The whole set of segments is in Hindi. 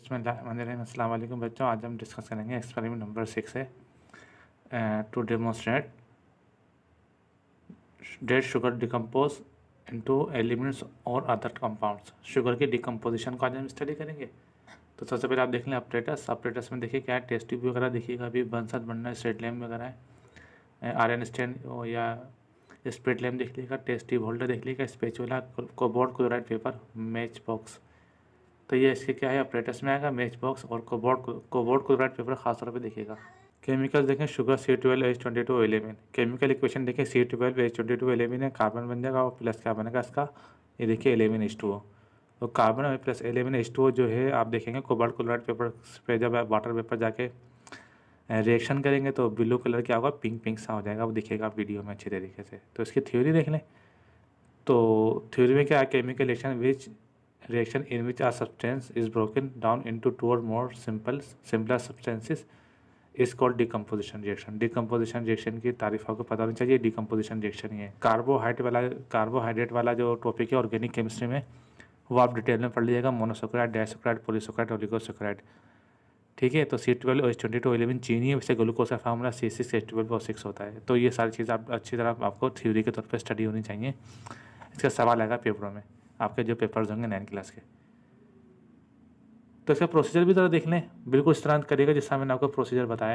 अस्सलाम वालेकुम बच्चों, आज हम डिस्कस करेंगे एक्सपेरिमेंट नंबर 6 है to demonstrate that sugar decompose into elements और अदर कंपाउंड्स। शुगर की डिकम्पोजिशन को आज हम स्टडी करेंगे। तो सबसे पहले आप देख लें अपरेटस में देखिए क्या है, टेस्ट ट्यूब वगैरह देखिएगा, अभी बंसत बनना स्ट्रेट लैम्प वगैरह है, आयरन स्टैंड या स्प्रिट लैम्प देख लीजिएगा, टेस्ट ट्यूब होल्डर देख लीजिएगा, spatula, cobalt chloride paper, match box. तो ये इसके क्या है, अपरेटस में आएगा मैच बॉक्स और कोबाल्ट क्लोराइड पेपर खास तौर पे देखिएगा। केमिकल देखें, शुगर C12H22O11। केमिकल इक्वेशन देखें, C12H22O11 है, कार्बन बन जाएगा और प्लस क्या बनेगा इसका, ये देखिए 11H2O। तो कार्बन प्लस 11H2O जो है आप देखेंगे कोबाल्ट क्लोराइड पेपर पे जब वाटर पेपर जाके रिएक्शन करेंगे तो ब्लू कलर क्या होगा, पिंक सा हो जाएगा, वो दिखेगा वीडियो में अच्छे तरीके से। तो इसकी थ्योरी देख लें। तो थ्योरी में क्या है, chemical reaction in which a substance is broken down into two or more simpler substances is called decomposition reaction। decomposition reaction की तारीफ आपको पता होनी चाहिए। decomposition reaction ही है। कार्बोहाइड्रेट वाला जो टॉपिक है ऑर्गेनिक केमिस्ट्री में, वो आप डिटेल में पढ़ लीजिएगा, मोनोसेकेराइड, डाइसेकेराइड, पॉलीसेकेराइड, ओलिगोसेकेराइड। ठीक है। तो C12H22O11 चीनी है, वैसे ग्लूकोज का फार्मूला C6H12O6 होता है। तो ये सारी चीज़ आप अच्छी तरह आपको थ्योरी के तौर पर स्टडी होनी चाहिए। इसका सवाल आएगा पेपरों में, आपके जो पेपर्स होंगे 9 क्लास के। तो इसका प्रोसीजर भी ज़रा देख लें, बिल्कुल इस तरह करिएगा जिससे मैंने आपको प्रोसीजर बताया।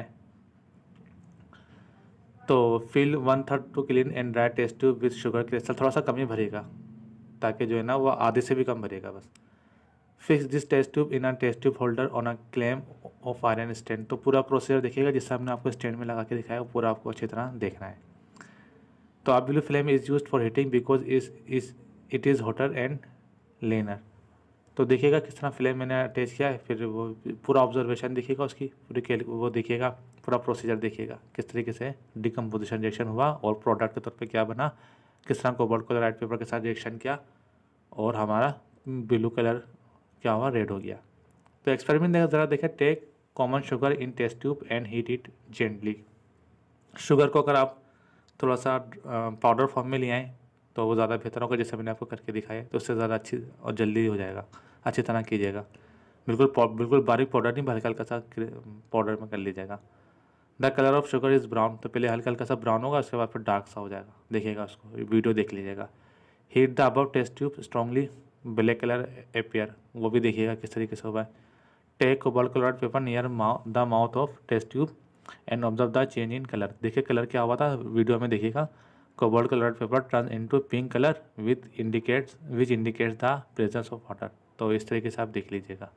तो fill 1/3 to clean and dry test tube with sugar crystal, थोड़ा सा कम ही भरेगा ताकि जो है ना वो आधे से भी कम भरेगा बस। Fix this test tube in a test tube holder on a clamp of iron stand. तो पूरा प्रोसीजर देखिएगा जिससे हमने आपको स्टैंड में लगा के दिखाया, वो पूरा आपको अच्छी तरह देखना है। तो आप blue flame is use for heating because it is hotter and leaner. तो देखिएगा किस तरह फ्लेम मैंने अटैच किया है, फिर वो पूरा ऑब्जर्वेशन देखिएगा उसकी पूरी वो देखिएगा, पूरा प्रोसीजर देखिएगा किस तरीके से डिकम्पोजिशन रिएक्शन हुआ और प्रोडक्ट के तौर पे क्या बना, किस तरह कोबाल्ट क्लोराइड पेपर के साथ रिएक्शन किया और हमारा ब्लू कलर क्या हुआ, रेड हो गया। तो एक्सपेरिमेंट ज़रा देखें, take common sugar in test tube and heat it gently. Sugar को अगर आप थोड़ा सा पाउडर फॉर्म में ले आएँ तो वो ज़्यादा बेहतर होगा, जैसे मैंने आपको करके दिखाया, तो उससे ज़्यादा अच्छी और जल्दी हो जाएगा। अच्छी तरह कीजिएगा, बिल्कुल बारीक पाउडर नहीं, हल्का हल्का सा पाउडर में कर लीजिएगा। The colour of sugar is brown, तो पहले हल्का हल्का सा ब्राउन होगा, उसके बाद फिर डार्क सा हो जाएगा, देखिएगा उसको, वीडियो देख लीजिएगा। Heat the above test tube strongly, black colour appear, वो भी देखिएगा किस तरीके से हुआ है। Take cobalt chloride paper near the mouth of test tube and observe the change in colour. देखिए कलर क्या हुआ था, वीडियो में देखिएगा। Cobalt chloride paper turn into pink colour which indicates the presence of water. तो इस तरीके से आप देख लीजिएगा।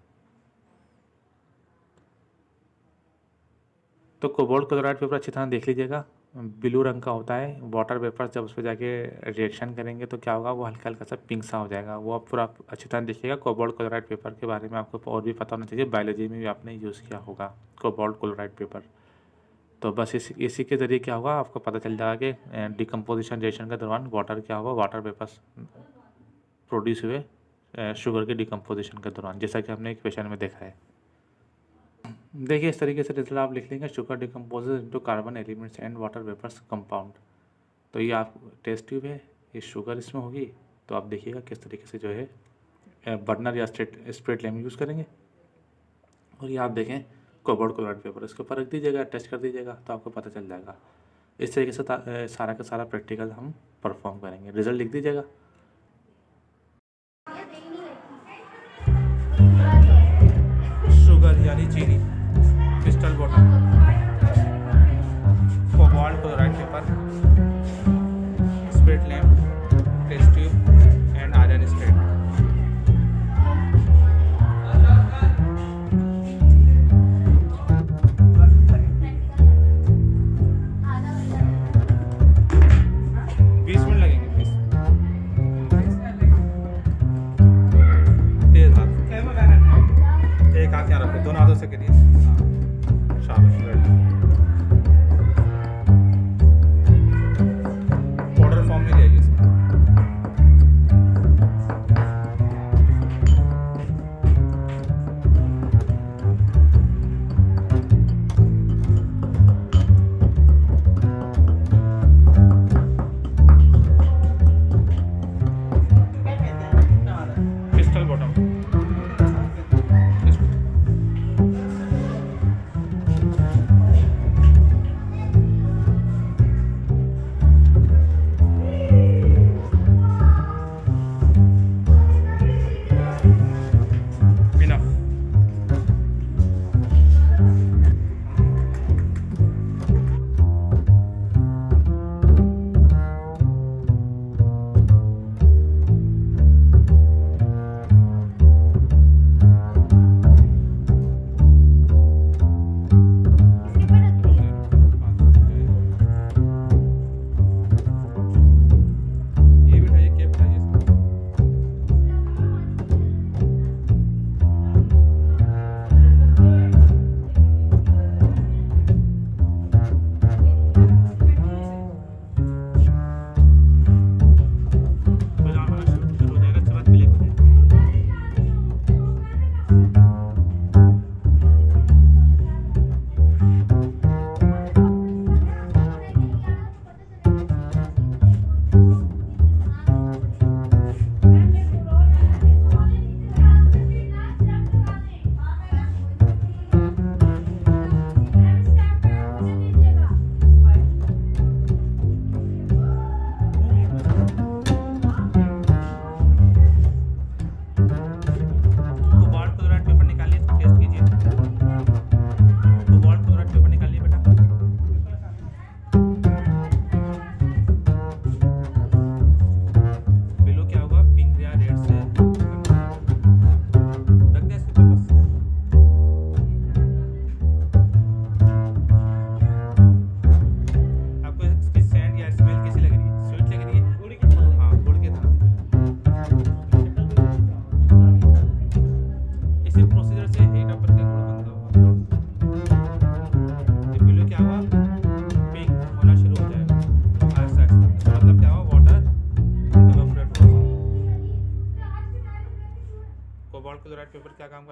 तो कोबाल्ट क्लोराइड पेपर अच्छी तरह देख लीजिएगा, ब्लू रंग का होता है। वाटर पेपर जब उस पर जाके रिएक्शन करेंगे तो क्या होगा, वो हल्का हल्का सा पिंक सा हो जाएगा। वो आप पूरा अच्छी तरह देखिएगा। कोबाल्ट क्लोराइड पेपर के बारे में आपको और भी पता होना चाहिए, बायोलॉजी में भी आपने यूज़ किया होगा कोबाल्ट क्लोराइड पेपर। तो बस इसी के ज़रिए क्या होगा, आपको पता चल जाएगा कि डिकम्पोजिशन रिएक्शन के दौरान वाटर क्या हुआ, वाटर वेपर्स प्रोड्यूस हुए शुगर के डिकम्पोजिशन के दौरान, जैसा कि हमने एक क्वेश्चन में देखा है। देखिए इस तरीके से रिजल्ट आप लिख लेंगे, sugar decomposes into carbon elements and water vapours compound. तो ये आप टेस्ट ट्यूब है, ये शुगर इसमें होगी। तो आप देखिएगा किस तरीके से जो है बर्नर या स्प्रिट लैम्प यूज़ करेंगे। और ये आप देखें कोबाल्ट क्लोराइड पेपर, इसके ऊपर रख दीजिएगा, टेस्ट कर दीजिएगा, तो आपको पता चल जाएगा। इस तरीके से सारा का सारा प्रैक्टिकल हम परफॉर्म करेंगे। रिजल्ट लिख दीजिएगा। शुगर यानी चीनी, crystal bottom, cobalt chloride paper, spirit lamp, test tube and iron stand. दोनों हाथों से करिए, शाबाश, पाउडर फॉर्म में ले आइए। क्रिस्टल बॉटम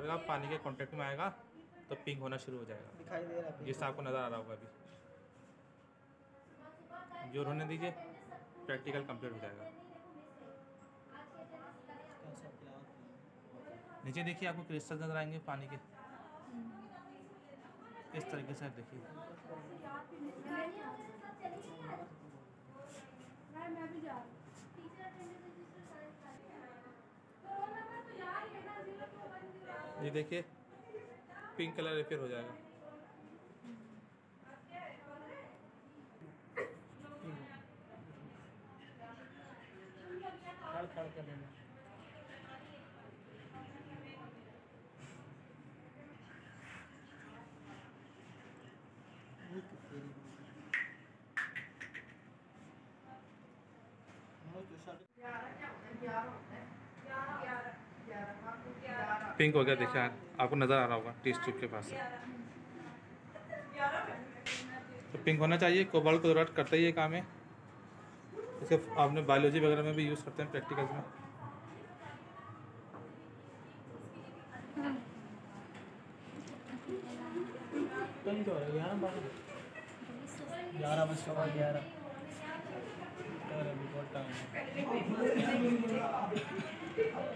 करेगा, पानी के कांटेक्ट में आएगा तो पिंक होना शुरू हो जाएगा, दिखाई दे रहा है जिससे आपको नज़र आ रहा होगा। अभी जोर होने दीजिए, प्रैक्टिकल कंप्लीट हो जाएगा। नीचे देखिए, आपको क्रिस्टल नजर आएंगे पानी के, इस तरीके से देखिए। ये देखिए पिंक कलर रिपेयर हो जाएगा। खड़ कर लेना। पिंक हो गया, देखिए आपको नज़र आ रहा होगा टी स्ट्रिप के पास से। तो पिंक होना चाहिए। कोबाल्ट को ज़रूरत करता ही ये काम है, इसे आपने बायोलॉजी वगैरह में भी यूज़ करते हैं प्रैक्टिकल्स में। टाइम क्या हो रहा है? 11 बज के बाद 11 बहुत टाइम है।